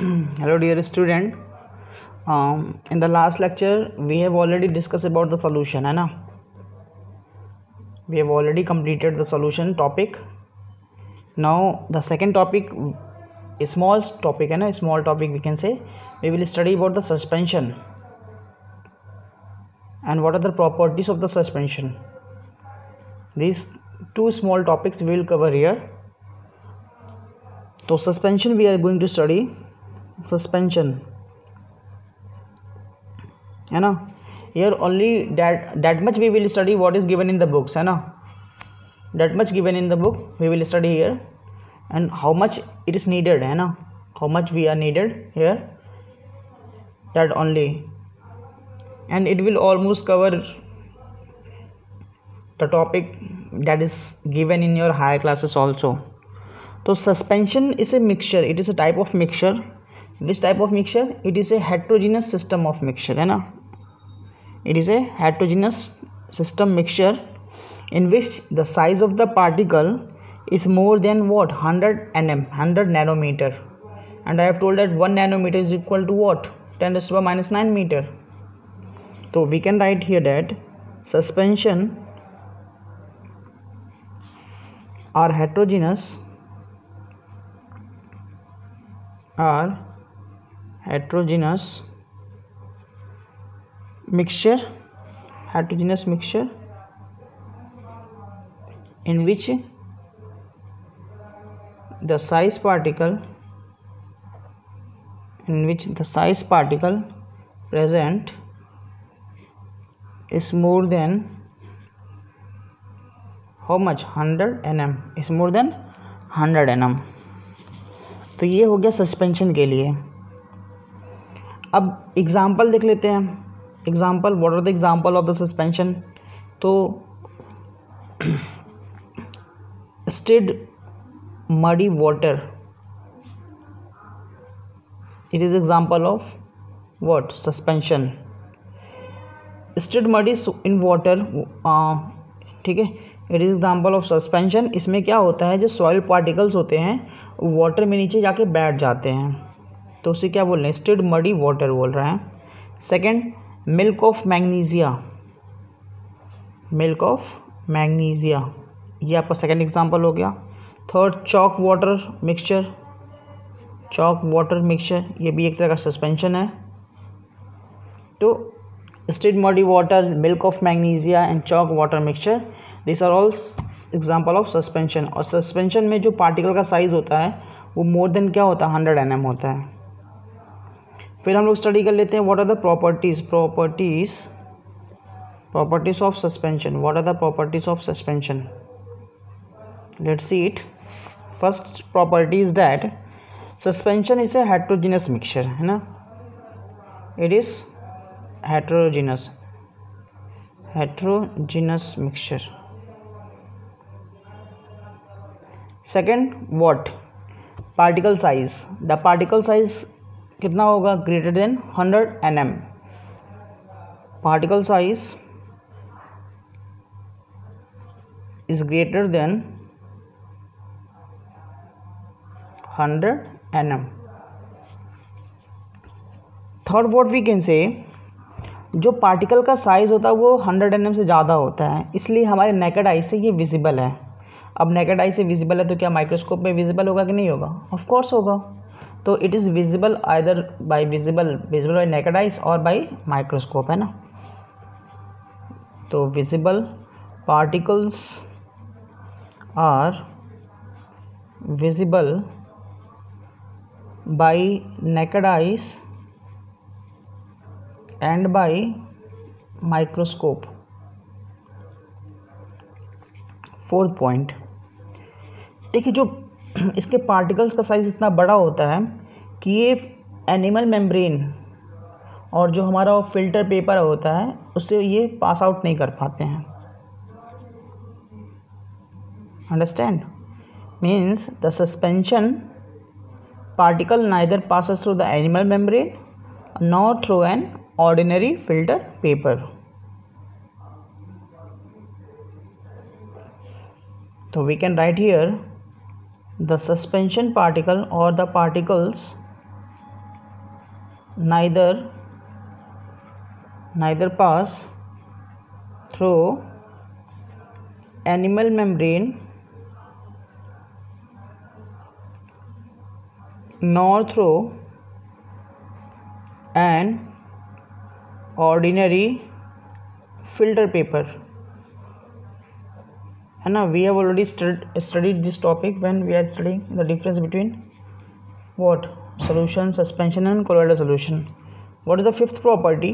Hello dear student. In the last lecture we have already discussed about the solution, है ना. We have already completed the solution topic. Now the second topic, a small topic है ना, small topic we can say. We will study about the suspension and what are the properties of the suspension. These two small topics we will cover here. So suspension we are going to study. Suspension है ना. Here only that much we will study what is given in the books, है ना. That much given in the book we will study here, and how much it is needed, है ना. How much we are needed here, that only, and it will almost cover the topic that is given in your higher classes also. So suspension is a mixture. It is a type of mixture. This type of mixture, it is a heterogeneous system of mixture, है ना. It is a heterogeneous system mixture in which the size of the particle is more than what, 100 nm, 100 nanometer, and I have told that 1 nanometer is equal to what, 10 to the power minus 9 meter. So we can write here that suspension are heterogeneous mixture in which the size particle present is more than how much, 100 nm, is more than 100 nm. तो ये हो गया suspension के लिए. अब example देख लेते हैं. Example, what are the example of the suspension. तो stirred muddy water, it is example of what, suspension. Stirred muddy in water, ठीक है, it is example of suspension. इसमें क्या होता है, जो सॉइल पार्टिकल्स होते हैं वाटर में नीचे जाके बैठ जाते हैं, तो उसे क्या बोल रहे हैं, स्टिड मडी वाटर बोल रहे हैं. सेकंड, मिल्क ऑफ मैग्नीशिया, ये आपका सेकंड एग्जांपल हो गया. थर्ड, चॉक वाटर मिक्सचर, ये भी एक तरह का सस्पेंशन है. तो stirred muddy water, milk of magnesia and chalk water mixture, this are all example of suspension. और सस्पेंशन में जो पार्टिकल का साइज होता है वो मोर देन क्या होता है, 100 nm होता है. फिर हम लोग स्टडी कर लेते हैं what are the properties of suspension. What are the properties of suspension, let's see it. First property is that suspension is a heterogeneous mixture, है ना. It is heterogeneous mixture. Second, what, particle size. The particle size कितना होगा, greater than 100 nm. Particle size is greater than 100 nm. Third, what we can say, जो particle का size होता है वो 100 nm से ज़्यादा होता है, इसलिए हमारे नेकेड आई से ये विजिबल है. अब नेकेड आई से विजिबल है तो क्या माइक्रोस्कोप में विजिबल होगा कि नहीं होगा, ऑफ कोर्स होगा. तो it is visible either by visible by naked eyes और बाय माइक्रोस्कोप, है ना. तो visible particles are visible by naked eyes and by microscope. Fourth point, देखिए जो इसके पार्टिकल्स का साइज इतना बड़ा होता है कि ये एनिमल मेम्ब्रेन और जो हमारा फिल्टर पेपर होता है उससे ये पास आउट नहीं कर पाते हैं. Understand, means the suspension particle neither passes through the animal membrane nor through an ordinary filter paper. So we can write here the suspension particle or the particles neither pass through animal membrane nor through an ordinary filter paper, है ना. We have already studied this topic when we are studying the difference between what solution, suspension and colloidal solution. What is the fifth property?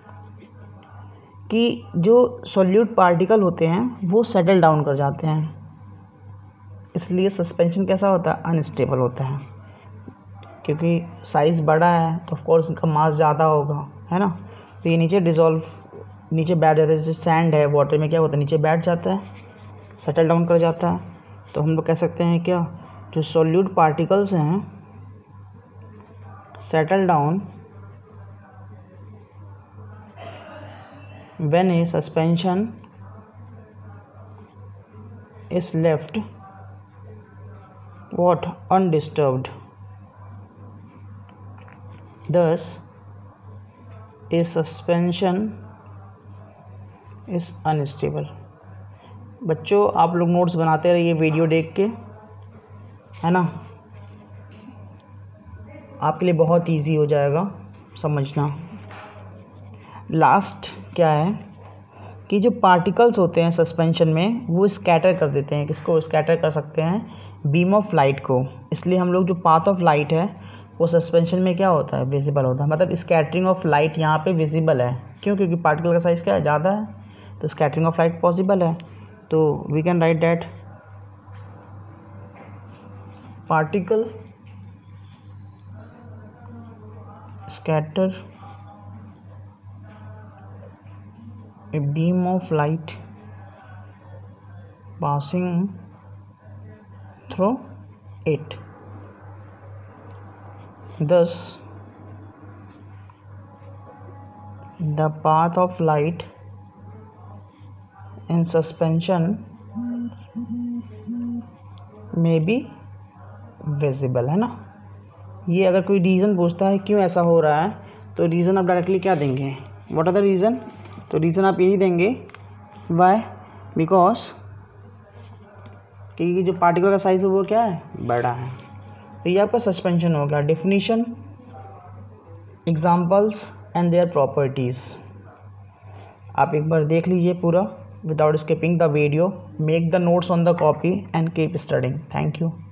कि जो solute particle होते हैं वो settle down कर जाते हैं, इसलिए सस्पेंशन कैसा होता है, अनस्टेबल होता है. क्योंकि साइज़ बड़ा है तो ऑफकोर्स इनका मास ज़्यादा होगा, है ना. तो ये नीचे नीचे बैठ जाता है. जैसे सैंड है, वाटर में क्या होता है, नीचे बैठ जाता है, सेटल डाउन कर जाता है. तो हम लोग कह सकते हैं क्या, जो सॉल्यूट पार्टिकल्स हैं settle down when a suspension is left what undisturbed. Thus a suspension is unstable. बच्चों आप लोग नोट्स बनाते रहिए वीडियो देख के, है ना. आपके लिए बहुत इजी हो जाएगा समझना. लास्ट क्या है कि जो पार्टिकल्स होते हैं सस्पेंशन में वो स्कैटर कर देते हैं. किसको स्कैटर कर सकते हैं, बीम ऑफ लाइट को. इसलिए हम लोग जो पाथ ऑफ लाइट है वो सस्पेंशन में क्या होता है, विजिबल होता है. मतलब स्कैटरिंग ऑफ लाइट यहाँ पे विजिबल है. क्यों, क्योंकि पार्टिकल का साइज़ क्या है, ज़्यादा है, तो स्कैटरिंग ऑफ लाइट पॉसिबल है. तो we can write that particle scatter a beam of light passing through it. Thus the path of light in suspension may be visible, है ना. ये अगर कोई रीज़न पूछता है क्यों ऐसा हो रहा है तो रीज़न आप डायरेक्टली क्या देंगे, व्हाट आर द रीज़न. तो रीज़न आप यही देंगे वाई, बिकॉज कि जो पार्टिकल का साइज़ है वो क्या है, बड़ा है. तो ये आपका सस्पेंशन हो गया. Definition, examples and their properties आप एक बार देख लीजिए पूरा without skipping the video. Make the notes on the copy and keep studying. Thank you.